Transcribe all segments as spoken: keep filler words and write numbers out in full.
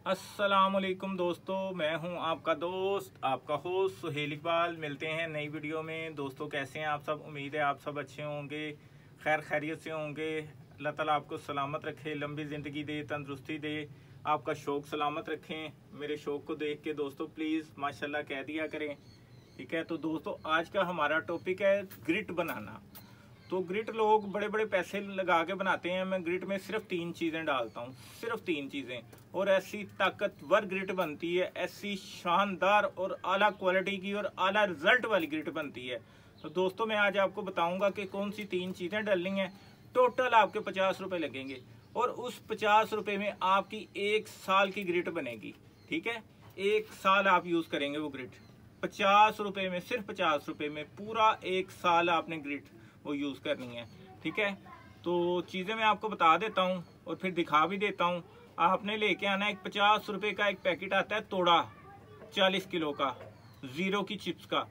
अस्सलामुअलैकुम दोस्तों, मैं हूं आपका दोस्त आपका होस्ट सुहेल इकबाल। मिलते हैं नई वीडियो में। दोस्तों कैसे हैं आप सब? उम्मीद है आप सब अच्छे होंगे, खैर खैरियत से होंगे। अल्लाह ताला आपको सलामत रखे, लंबी ज़िंदगी दे, तंदुरुस्ती दे, आपका शौक़ सलामत रखें। मेरे शौक़ को देख के दोस्तों प्लीज़ माशाल्लाह कह दिया करें, ठीक है। तो दोस्तों आज का हमारा टॉपिक है ग्रिट बनाना। तो ग्रिट लोग बड़े बड़े पैसे लगा के बनाते हैं। मैं ग्रिट में सिर्फ तीन चीज़ें डालता हूँ, सिर्फ तीन चीज़ें, और ऐसी ताकतवर ग्रिट बनती है, ऐसी शानदार और आला क्वालिटी की और आला रिजल्ट वाली ग्रिट बनती है। तो दोस्तों मैं आज आपको बताऊंगा कि कौन सी तीन चीज़ें डालनी हैं। टोटल आपके पचास रुपये लगेंगे और उस पचास रुपये में आपकी एक साल की ग्रिट बनेगी, ठीक है। एक साल आप यूज़ करेंगे वो ग्रिट। पचास रुपये में, सिर्फ पचास रुपये में पूरा एक साल आपने ग्रिट वो यूज़ करनी है, ठीक है। तो चीज़ें मैं आपको बता देता हूँ और फिर दिखा भी देता हूँ। आपने लेके आना है एक पचास रुपये का एक पैकेट आता है तोड़ा, चालीस किलो का, ज़ीरो की चिप्स का।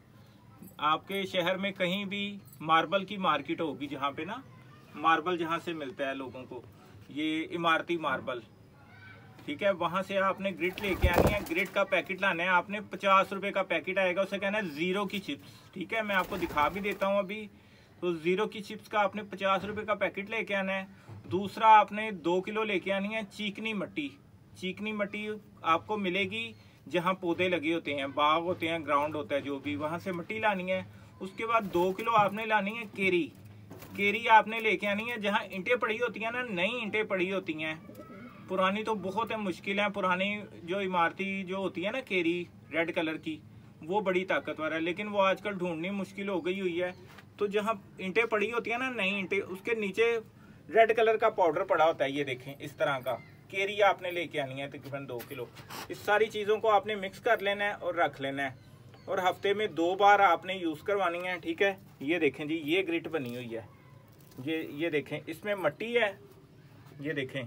आपके शहर में कहीं भी मार्बल की मार्केट होगी, जहाँ पे ना मार्बल जहाँ से मिलता है लोगों को, ये इमारती मार्बल, ठीक है। वहाँ से आपने ग्रिट लेके आनी है। ग्रिट का पैकेट लाना है आपने, पचास रुपये का पैकेट आएगा, उसे कहना है ज़ीरो की चिप्स, ठीक है। मैं आपको दिखा भी देता हूँ अभी। तो ज़ीरो की चिप्स का आपने पचास रुपये का पैकेट लेके आना है। दूसरा आपने दो किलो लेके आनी है चीकनी मट्टी। चीकनी मट्टी आपको मिलेगी जहाँ पौधे लगे होते हैं, बाग होते हैं, ग्राउंड होता है, जो भी, वहाँ से मिट्टी लानी है। उसके बाद दो किलो आपने लानी है केरी। केरी आपने लेके आनी है जहाँ ईंटें पड़ी होती हैं ना, नई ईंटें पड़ी होती हैं। पुरानी तो बहुत है, मुश्किल है। पुरानी जो इमारती जो होती है ना केरी रेड कलर की, वो बड़ी ताकतवर है, लेकिन वो आजकल ढूंढनी मुश्किल हो गई हुई है। तो जहाँ ईंटें पड़ी होती है ना, नई ईंटें, उसके नीचे रेड कलर का पाउडर पड़ा होता है, ये देखें, इस तरह का। केरी आपने लेके आनी है तकरीबन दो किलो। इस सारी चीज़ों को आपने मिक्स कर लेना है और रख लेना है, और हफ्ते में दो बार आपने यूज़ करवानी है, ठीक है। ये देखें जी, ये ग्रिट बनी हुई है, ये ये देखें, इसमें मट्टी है, ये देखें,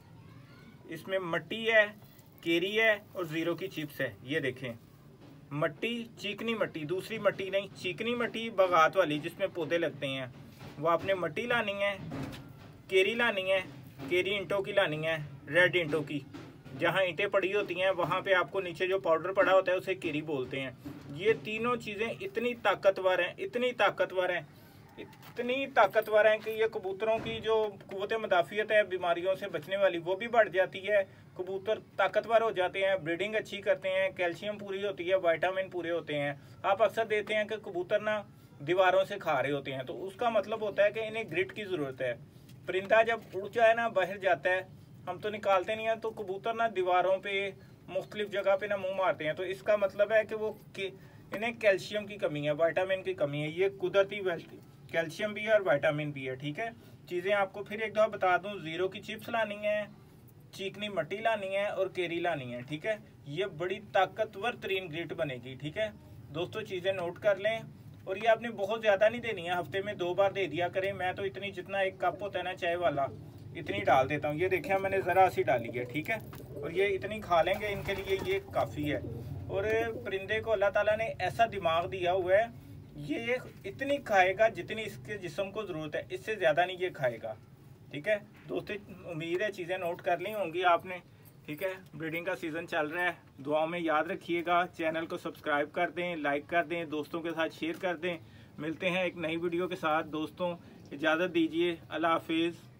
इसमें मट्टी है, केरी है और ज़ीरो की चिप्स है। ये देखें, मट्टी, चीकनी मट्टी, दूसरी मट्टी नहीं, चीकनी मट्टी बगात वाली जिसमें पौधे लगते हैं, वो आपने मट्टी लानी है। केरी लानी है, केरी ईंटों की लानी है, रेड ईंटों की। जहाँ ईंटें पड़ी होती हैं वहाँ पे आपको नीचे जो पाउडर पड़ा होता है उसे केरी बोलते हैं। ये तीनों चीज़ें इतनी ताकतवर हैं, इतनी ताकतवर हैं, इतनी ताकतवर हैं कि ये कबूतरों की जो क़ुव्वत मुदाफ़ियत है, बीमारियों से बचने वाली, वो भी बढ़ जाती है। कबूतर ताकतवर हो जाते हैं, ब्रीडिंग अच्छी करते हैं, कैल्शियम पूरी होती है, विटामिन पूरे होते हैं। आप अक्सर देखते हैं कि कबूतर ना दीवारों से खा रहे होते हैं, तो उसका मतलब होता है कि इन्हें ग्रिट की ज़रूरत है। परिंदा जब उड़ जाए ना, बाहर जाता है, हम तो निकालते नहीं हैं, तो कबूतर ना दीवारों पे मुख्तलिफ जगह पे ना मुंह मारते हैं, तो इसका मतलब है कि वो कि इन्हें कैल्शियम की कमी है, विटामिन की कमी है। ये कुदरती कैल्शियम भी है और विटामिन भी है, ठीक है। चीज़ें आपको फिर एक दफ़ा बता दूं, ज़ीरो की चिप्स लानी है, चीकनी मट्टी लानी है और केरी लानी है, ठीक है। ये बड़ी ताकतवर तरीन ग्रिट बनेगी, ठीक है दोस्तों। चीज़ें नोट कर लें, और ये आपने बहुत ज़्यादा नहीं देनी है, हफ्ते में दो बार दे दिया करें। मैं तो इतनी, जितना एक कप होता है ना चाय वाला, इतनी डाल देता हूँ। ये देखिए मैंने ज़रा सी डाली है, ठीक है। और ये इतनी खा लेंगे, इनके लिए ये काफ़ी है। और परिंदे को अल्लाह ताला ने ऐसा दिमाग दिया हुआ है, ये इतनी खाएगा जितनी इसके जिस्म को ज़रूरत है, इससे ज़्यादा नहीं ये खाएगा, ठीक है दोस्तों। उम्मीद है चीज़ें नोट कर ली होंगी आपने, ठीक है। ब्रीडिंग का सीज़न चल रहा है, दुआओं में याद रखिएगा। चैनल को सब्सक्राइब कर दें, लाइक कर दें, दोस्तों के साथ शेयर कर दें। मिलते हैं एक नई वीडियो के साथ दोस्तों, इजाज़त दीजिए, अल्लाह हाफिज़।